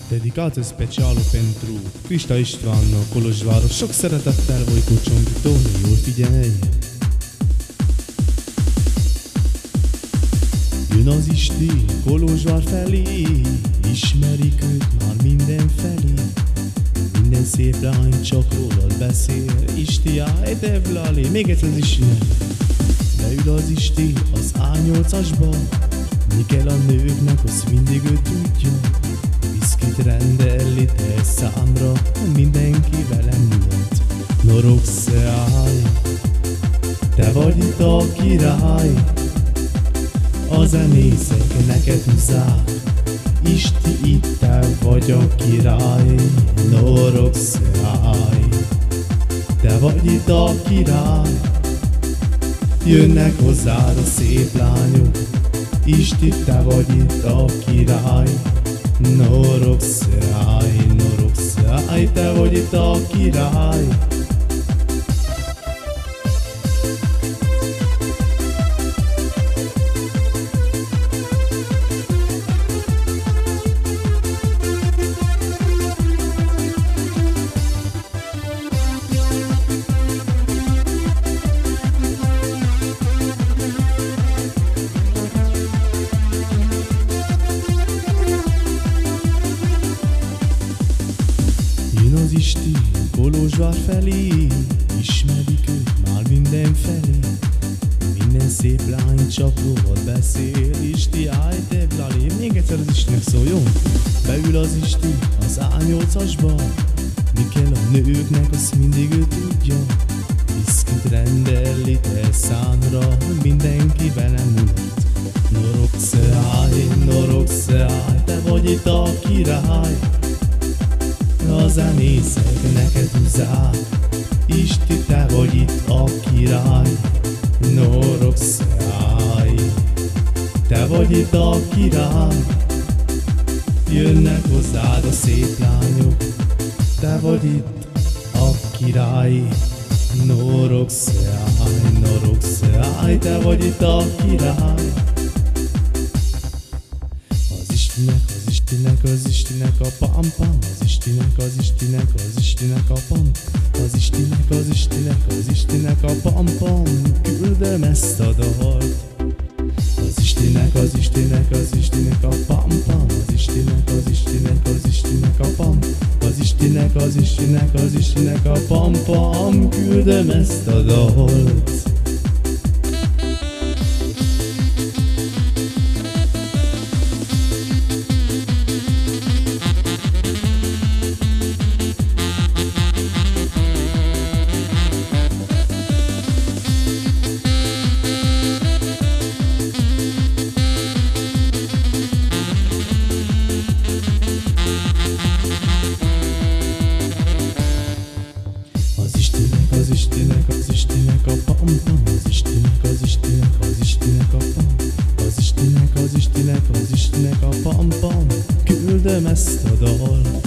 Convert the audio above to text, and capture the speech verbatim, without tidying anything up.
Dedicație specială pentru Crista István, Kolozsváros. Sok szeretettel Vojko Csongitól, jól figyelj! Jön az Isti Kolozsvár felé, ismerik őt már mindenfelé. Minden szép lány csak rólad beszél, Isti állj, Devlali, még egyszer az Istinek. Beül az Isti az á nyolcasba, mi kell a nőknek, az mindig ő tudja. Viszkit rendeli te számra, mindenki velem nyugat. Norogsz-e-állj, te vagy itt a király, a zenészek neked húzzák, Isti, itt te vagy a király. Norogsz-e-állj, te vagy itt a király, jönnek hozzád a szép lányok, Isti, te vagy itt a király. Norogsz-e-állj, norogsz-e-állj, te vagy itt a király. Jön az Isti Kolozsvár felé, ismerik őt már mindenfelé. Minden szép lány csak rólad beszél, Isti, állj, Devlali, még egyszer az Istinek szól, jó? Beül az Isti az á nyolcasba, mi kell a nőknek, azt mindig ő tudja. Viszkit rendeli te számra, mindenki velem mulat. Norogsz-e-állj, norogsz-e-állj, te vagy itt a király, a zenészek neked húzzák, Isti, te vagy itt a király. Norogsz-e-állj, te vagy itt a király, jönnek hozzád a szép lányok, te vagy itt a király. Norogsz-e-állj, norogsz-e-állj, te vagy itt a király. Az Istinek, az Istinek, az Istinek a pam-pam, az Istinek, az Istinek, az Istinek a pam, az Istinek, az Istinek, az Istinek a pam-pam, küldöm ezt a dalt. Az Istinek, az Istinek, az Istinek a pam-pam, az Istinek, az Istinek, az Istinek a pam, az Istinek, az Istinek, az Istinek a pam-pam, küldöm ezt a dalt. Az Istinek, az Istinek, az Istinek a pam-pam, az Istinek, az Istinek, az Istinek a pam, az Istinek, az Istinek, az Istinek a pam-pam, küldöm ezt a dalt.